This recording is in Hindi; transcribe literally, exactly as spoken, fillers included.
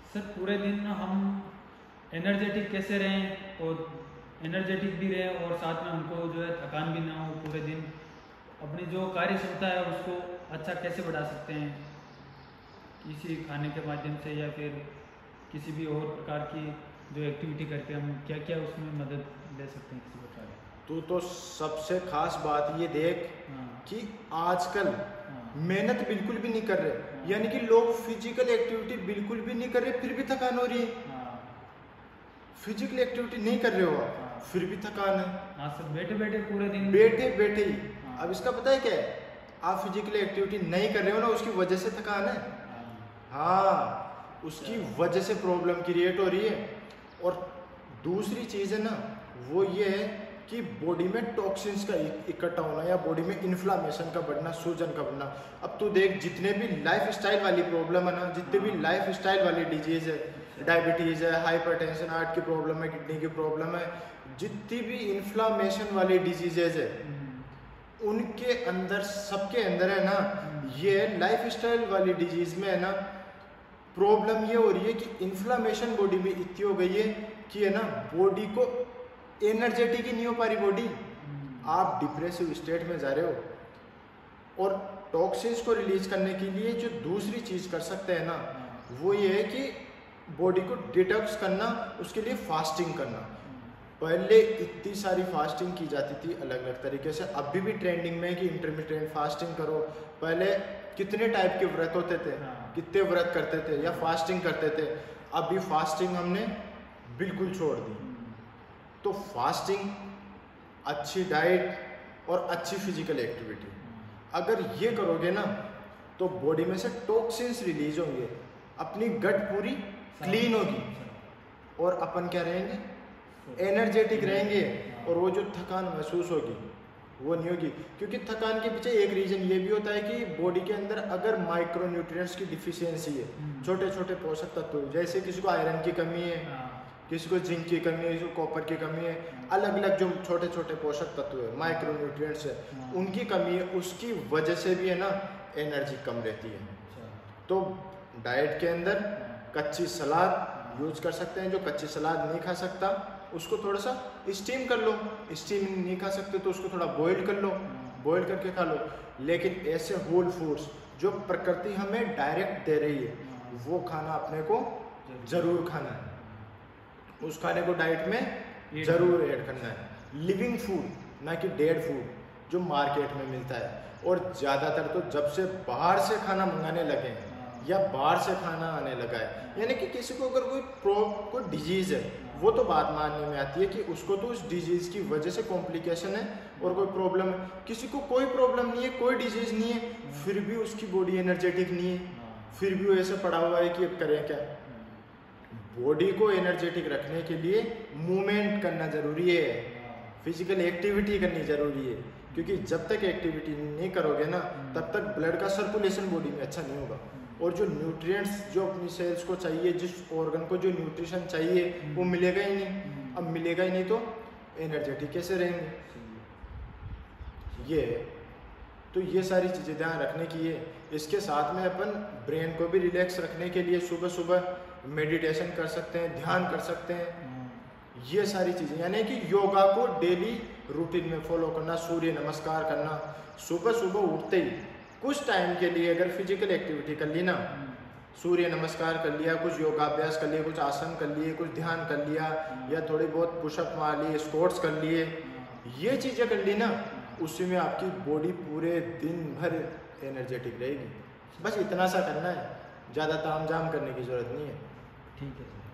सर पूरे दिन हम एनर्जेटिक कैसे रहें और एनर्जेटिक भी रहें और साथ में हमको जो है थकान भी ना हो पूरे दिन, अपनी जो कार्य क्षमता है उसको अच्छा कैसे बढ़ा सकते हैं किसी खाने के माध्यम से या फिर किसी भी और प्रकार की जो एक्टिविटी करके हम क्या क्या उसमें मदद ले सकते हैं किसी प्रकार की। तू तो सबसे खास बात ये देख हाँ कि आजकल हाँ मेहनत बिल्कुल भी नहीं कर रहे, हाँ यानी कि लोग फिजिकल एक्टिविटी बिल्कुल भी नहीं कर रहे फिर भी थकान हो रही है। हाँ फिजिकल एक्टिविटी नहीं कर रहे हो आप हाँ फिर भी थकान है, हाँ सर, बैठे बैठे पूरे दिन बैठे बैठे ही। हाँ अब इसका पता है क्या है, आप फिजिकल एक्टिविटी नहीं कर रहे हो ना उसकी वजह से थकान है। हाँ हाँ, उसकी वजह से प्रॉब्लम क्रिएट हो रही है। और दूसरी चीज़ है ना वो ये है कि बॉडी में टॉक्सिन्स का इकट्ठा होना या बॉडी में इन्फ्लामेशन का बढ़ना, सूजन का बढ़ना। अब तू देख जितने भी लाइफ स्टाइल वाली प्रॉब्लम है ना, जितने भी लाइफ स्टाइल वाली डिजीज है, डायबिटीज़ है, हाइपरटेंशन, हार्ट की प्रॉब्लम है, किडनी की प्रॉब्लम है, जितनी भी इन्फ्लामेशन वाली डिजीजेज है उनके अंदर, सबके अंदर है ना, ये लाइफ स्टाइल वाली डिजीज में है ना प्रॉब्लम ये हो रही है कि इन्फ्लामेशन बॉडी में इतनी हो गई है कि है ना बॉडी को एनर्जेटिक ही नहीं हो पा रही बॉडी। आप डिप्रेसिव स्टेट में जा रहे हो। और टॉक्सिन्स को रिलीज करने के लिए जो दूसरी चीज़ कर सकते हैं ना वो ये है कि बॉडी को डिटॉक्स करना, उसके लिए फास्टिंग करना। पहले इतनी सारी फास्टिंग की जाती थी अलग अलग तरीके से, अभी भी ट्रेंडिंग में है कि इंटरमिटेंट फास्टिंग करो। पहले कितने टाइप के व्रत होते थे, कितने व्रत करते थे या फास्टिंग करते थे, अभी फास्टिंग हमने बिल्कुल छोड़ दी। तो फास्टिंग, अच्छी डाइट और अच्छी फिजिकल एक्टिविटी अगर ये करोगे ना तो बॉडी में से टॉक्सिन्स रिलीज होंगे, अपनी गट पूरी क्लीन होगी और अपन क्या रहेंगे, एनर्जेटिक रहेंगे। और वो जो थकान महसूस होगी वो नहीं होगी, क्योंकि थकान के पीछे एक रीजन ये भी होता है कि बॉडी के अंदर अगर माइक्रो न्यूट्रिएंट्स की डिफिशियंसी है, छोटे छोटे पोषक तत्व, जैसे किसी को आयरन की कमी है, किसी को जिंक की कमी है, किसी को कॉपर की कमी है, अलग अलग जो छोटे छोटे पोषक तत्व है, माइक्रो न्यूट्रिएंट्स है, उनकी कमी है, उसकी वजह से भी है ना एनर्जी कम रहती है। तो डाइट के अंदर कच्ची सलाद यूज कर सकते हैं। जो कच्ची सलाद नहीं खा सकता उसको थोड़ा सा स्टीम कर लो, स्टीम नहीं खा सकते तो उसको थोड़ा बॉईल कर लो, बॉईल करके खा लो। लेकिन ऐसे होल फूड्स जो प्रकृति हमें डायरेक्ट दे रही है वो खाना अपने को जरूर खाना है, उस खाने को डाइट में जरूर ऐड करना है। लिविंग फूड, ना कि डेड फूड जो मार्केट में मिलता है। और ज़्यादातर तो जब से बाहर से खाना मंगाने लगे हैं या बाहर से खाना आने लगा है, यानी कि किसी को अगर कोई प्रो कोई डिजीज़ है वो तो बात मानने में आती है कि उसको तो उस डिजीज़ की वजह से कॉम्प्लिकेशन है और कोई प्रॉब्लम है। किसी को कोई प्रॉब्लम नहीं है, कोई डिजीज़ नहीं है, फिर भी उसकी बॉडी एनर्जेटिक नहीं है, फिर भी वो ऐसे पड़ा हुआ है कि अब करें क्या। बॉडी को एनर्जेटिक रखने के लिए मूवमेंट करना ज़रूरी है, फिजिकल एक्टिविटी करनी ज़रूरी है, क्योंकि जब तक एक्टिविटी नहीं करोगे ना तब तक ब्लड का सर्कुलेशन बॉडी में अच्छा नहीं होगा। और जो न्यूट्रिएंट्स जो अपनी सेल्स को चाहिए, जिस ऑर्गन को जो न्यूट्रिशन चाहिए वो मिलेगा ही नहीं। अब मिलेगा ही नहीं तो एनर्जेटिक कैसे रहेंगे। ये तो ये सारी चीज़ें ध्यान रखने की है। इसके साथ में अपन ब्रेन को भी रिलैक्स रखने के लिए सुबह सुबह मेडिटेशन कर सकते हैं, ध्यान कर सकते हैं। ये सारी चीज़ें, यानी कि योगा को डेली रूटीन में फॉलो करना, सूर्य नमस्कार करना, सुबह सुबह उठते ही कुछ टाइम के लिए अगर फिजिकल एक्टिविटी कर ली ना, सूर्य नमस्कार कर लिया, कुछ योगाभ्यास कर लिया, कुछ आसन कर लिए, कुछ ध्यान कर लिया, या थोड़ी बहुत पुशअप मार लिए, स्क्वाट्स कर लिए, ये चीज़ें कर ली ना, उसी में आपकी बॉडी पूरे दिन भर एनर्जेटिक रहेगी। बस इतना सा करना है, ज़्यादा ताम झाम करने की ज़रूरत नहीं है। ठीक है सर।